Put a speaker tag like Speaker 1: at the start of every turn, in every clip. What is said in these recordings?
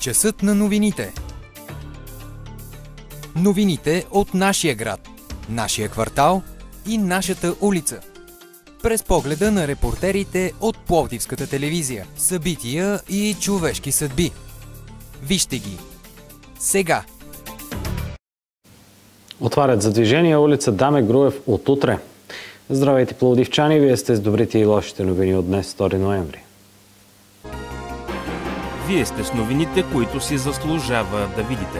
Speaker 1: Часът на новините. Новините от нашия град, нашия квартал и нашата улица. През погледа на репортерите от Пловдивската телевизия. Събития и човешки съдби. Вижте ги сега.
Speaker 2: Отварят за движение улица Даме Груев от утре. Здравейте, пловдивчани! Вие сте с добрите и лошите новини от днес, 2 ноември.
Speaker 3: Вие сте с новините, които си заслужава да видите.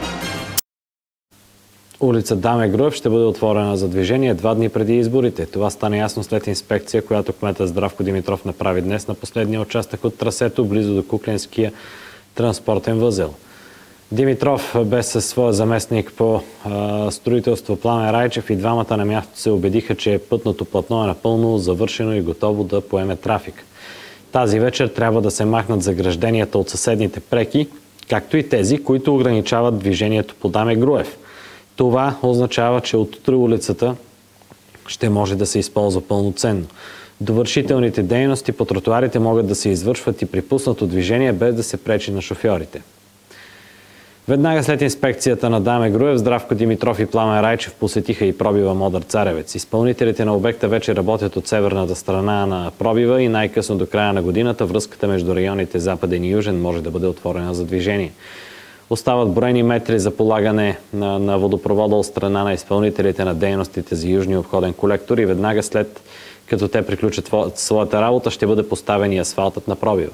Speaker 2: Улица Даме Груев ще бъде отворена за движение 2 дни преди изборите. Това стана ясно след инспекция, която кметът Здравко Димитров направи днес на последния участък от трасето, близо до Куклинския транспортен възел. Димитров бе със своя заместник по строителство Пламен Райчев и двамата на място се убедиха, че пътното платно е напълно завършено и готово да поеме трафик. Тази вечер трябва да се махнат загражденията от съседните преки, както и тези, които ограничават движението по Даме Груев. Това означава, че от утре улицата ще може да се използва пълноценно. Довършителните дейности по тротуарите могат да се извършват и при пуснато движение, без да се пречи на шофьорите. Веднага след инспекцията на Даме Груев, Здравко Димитров и Пламен Райчев посетиха и пробива Модър Царевец. Изпълнителите на обекта вече работят от северната страна на пробива и най-късно до края на годината връзката между районите Западен и Южен може да бъде отворена за движение. Остават броени метри за полагане на водопровода от страна на изпълнителите на дейностите за южния обходен колектор и веднага след като те приключат своята работа, ще бъде поставен и асфалтът на пробива.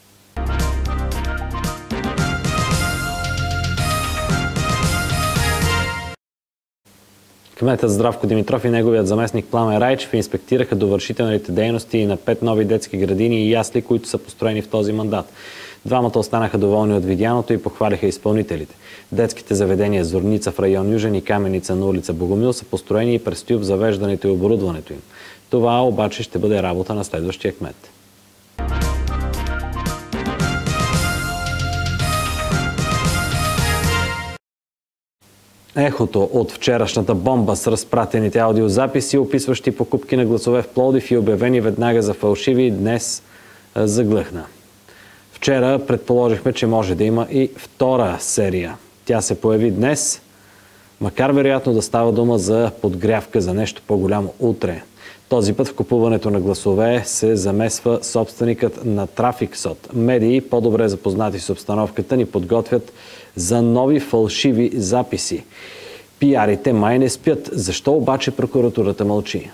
Speaker 2: Кметът Здравко Димитров и неговият заместник Пламен Райчев инспектираха довършителните дейности на 5 нови детски градини и ясли, които са построени в този мандат. Двамата останаха доволни от видяното и похвалиха изпълнителите. Детските заведения Зорница в район Южен и Каменица на улица Богомил са построени и предстои обзавеждането и оборудването им. Това обаче ще бъде работа на следващия кмет. Ехото от вчерашната бомба с разпратените аудиозаписи, описващи покупки на гласове в Пловдив и обявени веднага за фалшиви, днес заглъхна. Вчера предположихме, че може да има и втора серия. Тя се появи днес, макар вероятно да става дума за подгрявка за нещо по-голямо утре. Този път в купуването на гласове се замесва собственикът на Трафиксот. Медии, по-добре запознати с обстановката, ни подготвят за нови фалшиви записи. Пиарите май не спят. Защо обаче прокуратурата мълчи?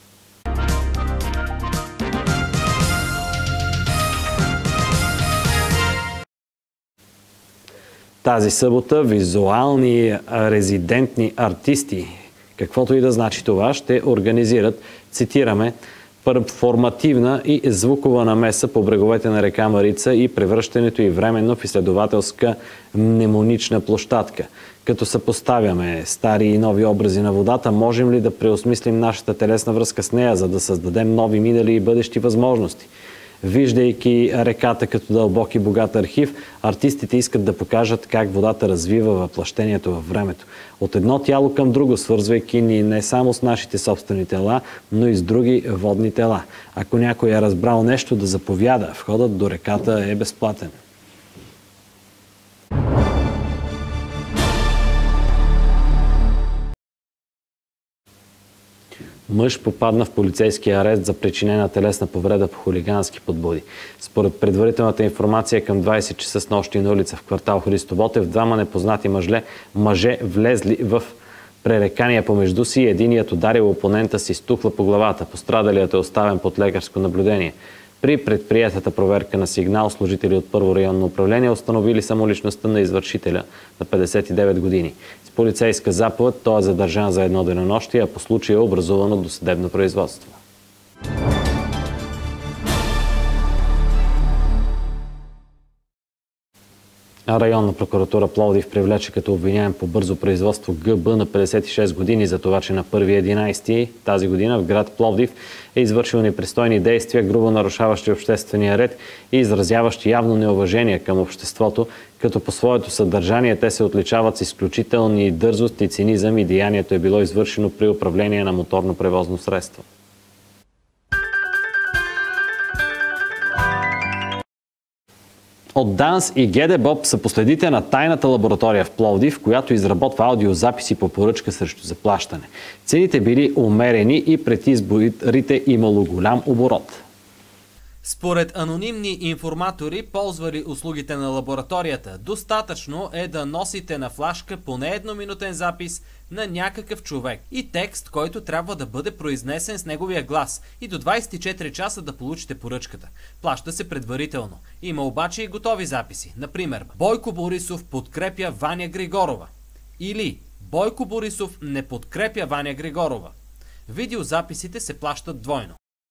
Speaker 2: Тази събота визуални резидентни артисти, каквото и да значи това, ще организират, цитираме, перформативна и звукова намеса по бреговете на река Марица и превръщането й временно в изследователска мнемонична площадка. Като съпоставяме стари и нови образи на водата, можем ли да преосмислим нашата телесна връзка с нея, за да създадем нови минали и бъдещи възможности? Виждайки реката като дълбок и богат архив, артистите искат да покажат как водата развива въплъщението във времето. От едно тяло към друго, свързвайки ни не само с нашите собствени тела, но и с други водни тела. Ако някой е разбрал нещо, да заповяда. Входът до реката е безплатен. Мъж попадна в полицейски арест за причинена телесна повреда по хулигански подбуди. Според предварителната информация към 20 часа с нощи на улица в квартал Христо Ботев, двама непознати мъже влезли в пререкания помежду си и единият ударил опонента си с тухла по главата. Пострадалият е оставен под лекарско наблюдение. При предприятата проверка на сигнал, служители от Първо районно управление установили самоличността на извършителя на 59 години. С полицейска заповед той е задържан за едно денонощие, а по случая е образувано досъдебно производство. Районна прокуратура Пловдив привлече като обвиняем по бързо производство ГБ на 56 години за това, че на 1.11 тази година в град Пловдив е извършил непристойни действия, грубо нарушаващи обществения ред и изразяващи явно неуважение към обществото, като по своето съдържание те се отличават с изключителни дързост и цинизъм и деянието е било извършено при управление на моторно превозно средство. От ДАНС и ГДБОП са последите на тайната лаборатория в Пловдив, която изработва аудиозаписи по поръчка срещу заплащане. Цените били умерени и пред изборите имало голям оборот.
Speaker 4: Според анонимни информатори, ползвали услугите на лабораторията, достатъчно е да носите на флашка поне едноминутен запис на някакъв човек и текст, който трябва да бъде произнесен с неговия глас и до 24 часа да получите поръчката. Плаща се предварително. Има обаче и готови записи. Например, Бойко Борисов подкрепя Ваня Григорова или Бойко Борисов не подкрепя Ваня Григорова. Видеозаписите се плащат двойно.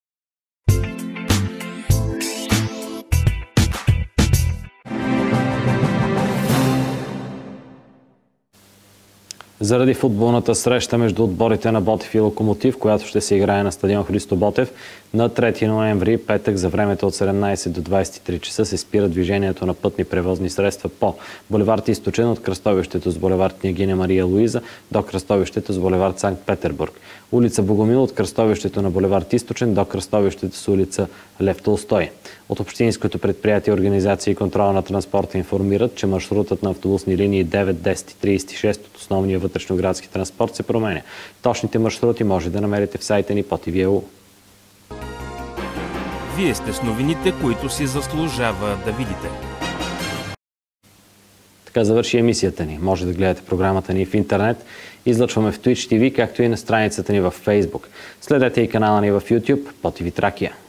Speaker 2: Заради футболната среща между отборите на Ботев и Локомотив, която ще се играе на стадион Христо Ботев, на 3 ноември, петък, за времето от 17 до 23 часа се спира движението на пътни превозни средства по булевард Източен от кръстовището с булевард Княгиня Мария Луиза до кръстовището с булевард Санкт-Петербург. Улица Богомил от кръстовището на булевард Източен до кръстовището с улица Лев Толстой. От Общинското предприятие Организация и контрол на транспорта информират, че маршрутът на автобусни линии 9, 10 и 36 от основния вътрешноградски транспорт се променя. Точните маршрути може да намерите в сайта ни по TVEU.
Speaker 3: Вие сте с новините, които си заслужава да видите.
Speaker 2: Така завърши емисията ни. Може да гледате програмата ни в интернет. Излъчваме в Twitch TV, както и на страницата ни в Facebook. Следете и канала ни в YouTube по TV Тракия.